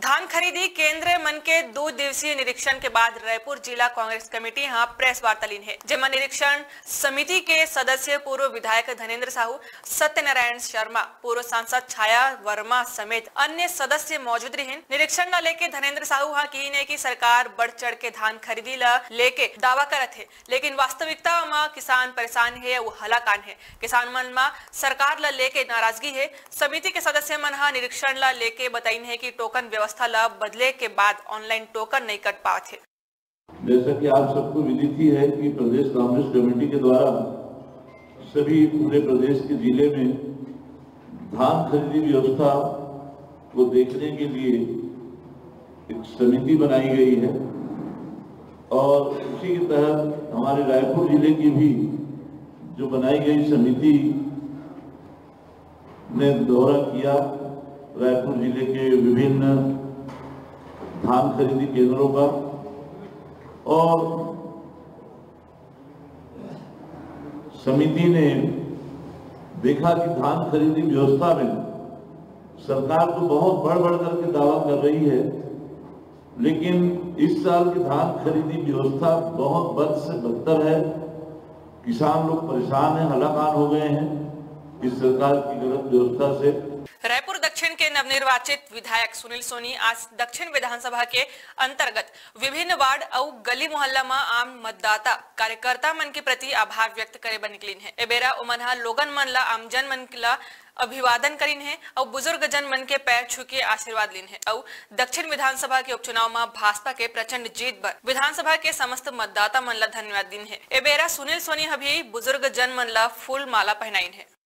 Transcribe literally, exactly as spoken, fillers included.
धान खरीदी केंद्र मन के दो दिवसीय निरीक्षण के बाद रायपुर जिला कांग्रेस कमेटी यहाँ प्रेस वार्ता लीन है, जेमा निरीक्षण समिति के सदस्य पूर्व विधायक धनेन्द्र साहू, सत्यनारायण शर्मा, पूर्व सांसद छाया वर्मा समेत अन्य सदस्य मौजूद रहे। निरीक्षण ला लेके धनेन्द्र साहू हाँ की ने की सरकार बढ़ चढ़ के धान खरीदी ला लेके दावा करत है, लेकिन वास्तविकता में किसान परेशान है, वो हलाकान है। किसान मन में सरकार ला लेके नाराजगी है। समिति के सदस्य मन हाँ निरीक्षण ला लेके बताइन है कि टोकन व्यवस्था ला बदले के बाद ऑनलाइन टोकन नहीं कट पाते। जैसा कि आप सबको विदित ही है कि प्रदेश कांग्रेस कमेटी के द्वारा सभी पूरे प्रदेश के जिले में धान खरीदी व्यवस्था को देखने के लिए एक समिति बनाई गई है और उसी के तहत हमारे रायपुर जिले की भी जो बनाई गई समिति ने दौरा किया रायपुर जिले के विभिन्न धान खरीदी केंद्रों का और समिति ने देखा कि धान खरीदी व्यवस्था में सरकार तो बहुत बढ़ बढ़ करके दावा कर रही है, लेकिन इस साल की धान खरीदी व्यवस्था बहुत बद से बदतर है। किसान लोग परेशान हैं, हलाकान हो गए हैं इस सरकार की गलत व्यवस्था से। रायपुर दक्षिण के नवनिर्वाचित विधायक सुनील सोनी आज दक्षिण विधानसभा के अंतर्गत विभिन्न वार्ड और गली मोहल्ला में आम मतदाता कार्यकर्ता मन के प्रति आभार व्यक्त करे बर निकलिन है। एबेरा उमनहा लोगन मन ला आमजन मन ला अभिवादन करीन है और बुजुर्ग जन मन के पैर छू के आशीर्वाद लीन है और दक्षिण विधानसभा के उपचुनाव में भाजपा के प्रचंड जीत पर विधानसभा के समस्त मतदाता मन ला धन्यवाद दीन है। एबेरा सुनील सोनी भी बुजुर्ग जन मन ला फूल माला पहनाइन है।